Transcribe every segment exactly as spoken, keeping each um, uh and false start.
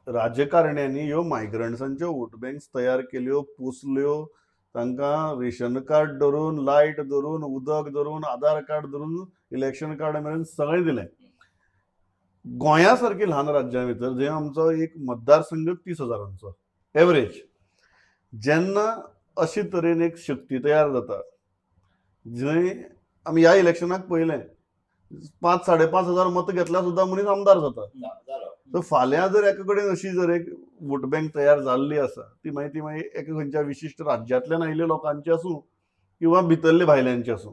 राजकारण्यांनी ह्यो मायग्रंट्सांच्यो vote banks तयार केल्यो, पोसल्यो, तांकां रेशन कार्ड धरून, लायट धरून, उदक धरून, आधार कार्ड धरून, इलेक्शन कार्ड मेरेन सगळें दिलें. गोंया सारकी ल्हान राज्या भितर जंय आमचो एक मतदारसंघ तीस हजारांचो एवरेज, जेन्ना अशे तरेन एक शक्ती तयार जाता, जंय आमी ह्या इलेक्शनाक पळयलें पांच साडे पांच हजार मत घेतल्यार सुद्दां मनीस आमदार जाता. सो फाल्यां जर एका कडेन अशी जर एक वोट बँक तयार जाल्ली आसा, ती मागीर ती मागीर एका खंयच्या विशिश्ट राज्यांतल्यान आयिल्ल्या लोकांची आसूं किंवा भितरले भायल्यांची आसूं,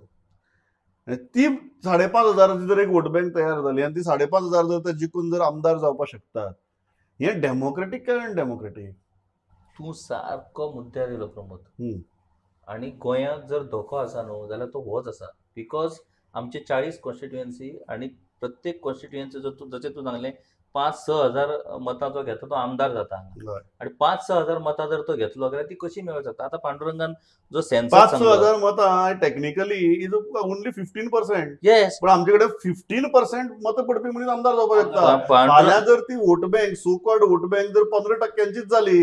ती साडे पांच हजाराची जर एक वोट बँक तयार जाली आनी ती साडे पांच हजार जर ते जिखून जर आमदार जावपाक शकतात, हें डेमोक्रेटीक काय अनडेमोक्रेटीक? तूं सारको मुद्द्यार येयलो प्रमोद. हम्म. आनी गोंयांत जर धोको आसा न्हू जाल्यार तो होच आसा. बिकॉज आमचे चाळीस कॉन्स्टिट्युएन्सी आनी प्रत्येक कॉन्स्टिट्युएन्सी जर तूं जशें तूं सांगलें पांच स हजार मतां जो घेता तो आमदार जाता हय. आनी पांच स हजार मतां जर तो घेतलो जाल्यार ती कशी मेळूंक शकता? आतां पांडुरंगान जो सेन्सस पांच स सांगलो हजार मतां technically is only fifteen percent, yes, पण आमचे कडेन फिफ्टीन पर्सेंट मत पडपी मनीस आमदार जावपाक शकता. पांडुरंग फाल्यां जर ती vote bank so called vote bank जर पंदरा टक्क्यांचीच जाली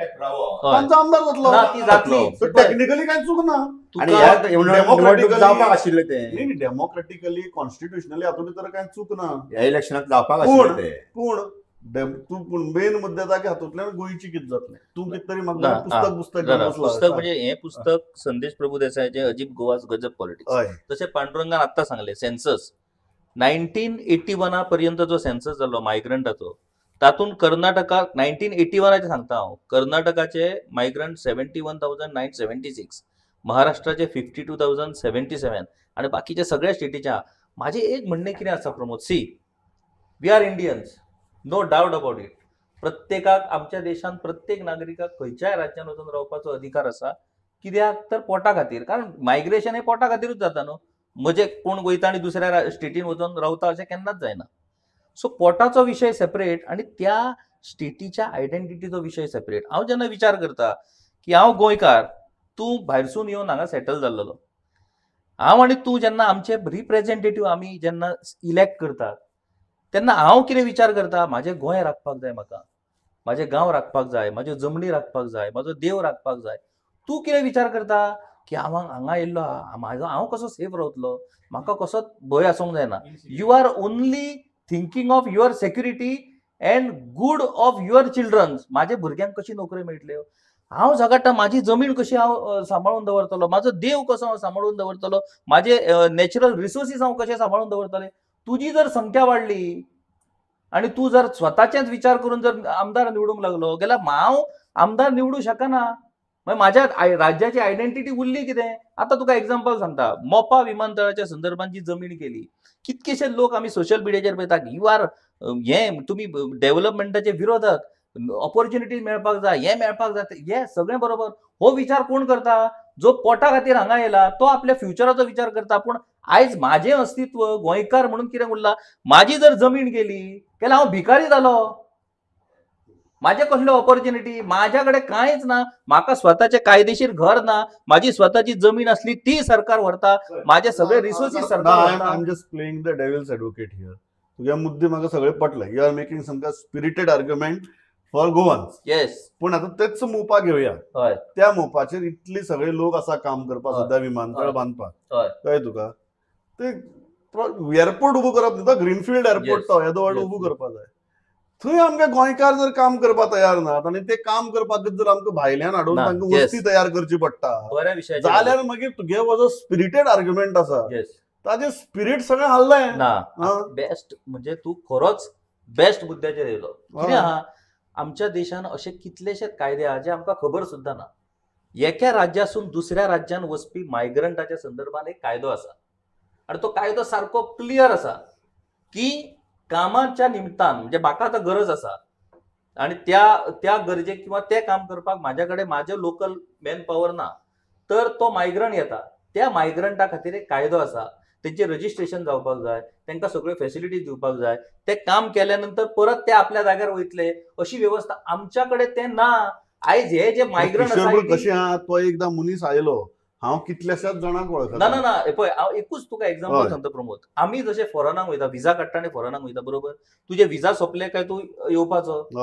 तांचो आमदार जातलो. ना ती जातली. टेक्निकली कांय चूक ना. आणि ह्या निवडणूक जावपाक आशिल्ले ते डेमोक्रेटिकली कॉन्स्टिट्युशनली हातूंत भितर कांय चूक ना. ह्या इलेक्शनाक जावपाक पूण आशिल्ले ते पूण डेम- तूं पूण मेन मुद्दे ताका हातूंतल्यान गोंयची कितें जातलें? तूं कितें तरी ना, म्हाका पुस्तक पुस्तक जरा, घेवन बसला. पुस्तक म्हणजे हें पुस्तक संदेश प्रभू देसायचें अजीब गोवाज गजब पॉलिटिक्स. हय. तशें पांडुरंगान आत्तां सांगलें सेन्सस नायन्टीन एटी वना पर्यंत जो सेन्सस जाल्लो मायग्रंटाचो, तातूंत कर्नाटका नायन्टीन एटी वनाचे सांगता हांव, कर्नाटकाचे migrant seventy one thousand nine seventy six, महाराष्ट्राचे fifty two thousand seventy seven आनी बाकीच्या सगळ्या स्टेटीच्या. म्हाजें एक म्हणणें कितें आसा Pramod, see we are Indians, no doubt about it. प्रत्येकाक आमच्या देशांत प्रत्येक नागरिकाक खंयच्याय राज्यांत वचून रावपाचो अधिकार आसा. कित्याक तर पोटा खातीर, कारण मायग्रेशन हें पोटा खातीरूच जाता न्हू. म्हणजे कोण वयता आनी दुसऱ्या स्टेटीन वचून रावता अशें केन्नाच जायना. सो पोटाचो विशय सेपरेट आनी त्या स्टेटीच्या आयडेंटिटीचो विशय सेपरेट. हांव जेन्ना विचार करता की हांव गोंयकार, तूं भायरसून येवन हांगा सेटल जाल्लो, हांव आनी तूं जेन्ना आमचे रिप्रेझेंटेटीव आमी जेन्ना इलेक्ट करतात, तेन्ना हांव कितें विचार करता, म्हाजें गोंय राखपाक जाय, म्हाका म्हाजें गांव राखपाक जाय, म्हाज्यो जमनी राखपाक जाय, म्हाजो देव राखपाक जाय. तूं कितें विचार करता की हांव हांगा येयल्लो आहा, म्हाजो हांव कसो सेफ रावतलो, म्हाका कसोच भंय आसूंक जायना. You are only thinking of your security and good of your childrens. म्हाज्या भुरग्यांक कशी नोकऱ्यो मेळटल्यो, हांव झगडटा माझी जमीन कशी हांव सांबाळून दवरतलो, म्हाजो देव कसो हांव सांबाळून दवरतलो, म्हाजे नॅचरल रिसोर्सीस हांव कशे सांबाळून दवरतले. तुजी जर संख्या वाडली आणि तू जर स्वताचेच विचार करून जर आमदार निवडूंक लागलो जाल्यार हांव आमदार निवडूंक शकना. मागीर म्हाज्या राज्याची आयडेंटिटी उरली कितें? आतां तुका एक्झाम्पल सांगता, मोपा विमानतळाच्या संदर्भात जी जमीन केली, कितकेशे लोक आमी सोशल मिडियाचेर पळयता, यू आर हें तुमी डेव्हलपमेंटाचे विरोधक, ऑपॉर्च्युनिटी मेळपाक जाय, हें मेळपाक जाय, हें सगळें बरोबर. हो विचार कोण करता? जो पोटा खातीर हांगा येयला तो आपल्या फ्युचराचो विचार करता. पूण आयज म्हाजें अस्तित्व गोंयकार म्हणून कितें उरलां? म्हाजी जर जमीन गेली जाल्यार हांव भिकारी जालो, म्हाजे कसल्यो ऑपॉर्च्युनिटी, म्हाज्या कडेन कांयच ना, म्हाका स्वताचें कायदेशीर घर ना, म्हाजी स्वताची जमीन आसली ती सरकार व्हरता, म्हाजे सगळे रिसोर्सीस सरकार व्हरता. I am just playing the devil's advocate here. तुगे मुद्दे म्हाका सगळे पटले. You are making some spirited argument for Goans. Yes, पण आता तेच मोपा घेवया. हय, त्या मोपाचेर इतले सगळे लोक आसा काम करपाक, हय. सध्या विमानतळ हय. बांदपाक, हय, कळ्ळें तुका? ते एअरपोर्ट उबो करप न्हू, ग्रीनफिल्ड एअरपोर्ट Yes. तो येदो व्हड Yes, उबो yes. करपाक जाय. थंय आमगे गोंयकार जर काम करपाक तयार नात आनी ते काम करपाक जर आमकां भायल्यान हाडून ना, तांकां yes. वस्ती तयार करची पडटा बऱ्या विशयाचेर जाल्यार मागीर तुगे हो जो स्पिरिटेड आर्ग्युमेंट आसा येस ताजें स्पिरिट सगळें हाल्लें. ना. हा. बेस्ट म्हणजे तू खरोच बेस्ट मुद्द्याचेर येयलो. कितें आहा, आमच्या देशान असे कितलेशे कायदे आहा जे आमकां खबर सुद्दां ना. एका राज्यासून दुसऱ्या राज्यान वचपी मायग्रंटाच्या संदर्भात एक कायदो आसा आणि तो कायदो सारको क्लियर आसा की कामाच्या निमित्तान म्हणजे म्हाका आतां गरज आसा आणि त्या त्या गरजेक किंवा ते काम करपाक माझ्या कडेन म्हाजे लोकल मॅन पॉवर ना, तर तो मायग्रंट येता. त्या मायग्रंटा खातीर एक कायदो आसा, तेंचे रजिस्ट्रेशन जावपाक जाय, तांकां सगळ्यो फॅसिलिटीज दिवपाक जाय, ते काम केल्या नंतर परत ते आपल्या जाग्यार वयतले अशी व्यवस्था आमच्या कडेन ते ना. आयज हे जे मायग्रंट आसा कशें आहा, तो एकदा मनीस आयलो, हांव कितल्याशाच जाणांक वळखता. ना ना ना पळय हांव एकूच तुका एक्झाम्पल हय. सांगता प्रमोद. आमी जशे फॉरेनाक वयता, विजा काडटा आनी फॉरेनाक वयता बरोबर, तुजे विजा सोंपले काय तू येवपाचो. हय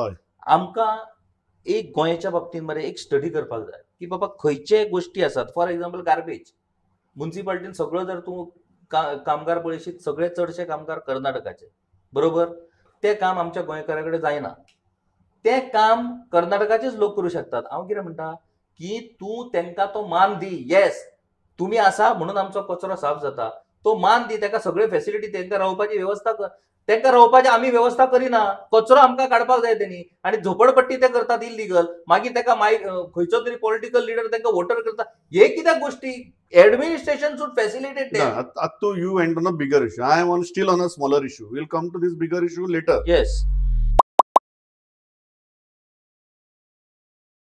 आमकां एक गोंयच्या बाबतींत मरे एक स्टडी करपाक जाय की बाबा खंयचे गोश्टी आसात. फॉर एक्झाम्पल गार्बेज म्युन्सिपाल्टीन सगळो जर तूं कामगार पळयशीत सगळे चडशे कामगार कर्नाटकाचे बरोबर. ते काम आमच्या गोंयकारा कडेन जायना. ते काम कर्नाटकाचेच लोक करू शकतात. हांव कितें म्हणटा की तूं तांकां तो मान दी. येस तुमी आसा म्हणून आमचो कचरो साफ जाता. तो मान दी. ताका सगळे फॅसिलिटी तांकां रावपाची वेवस्था कर. तांकां रावपाची आमी वेवस्था करिना. कचरो आमकां काडपाक जाय तेणी आनी झोपडपट्टी ते करतात इल्लीगल. मागीर ताका माय खंयचो तरी पॉलिटिकल लिडर तांकां वोटर करता. हे कित्याक गोश्टी administration should facilitate No, at- at to you went on a bigger issue. I am on still on a smaller issue. We'll come to this bigger issue later. Yes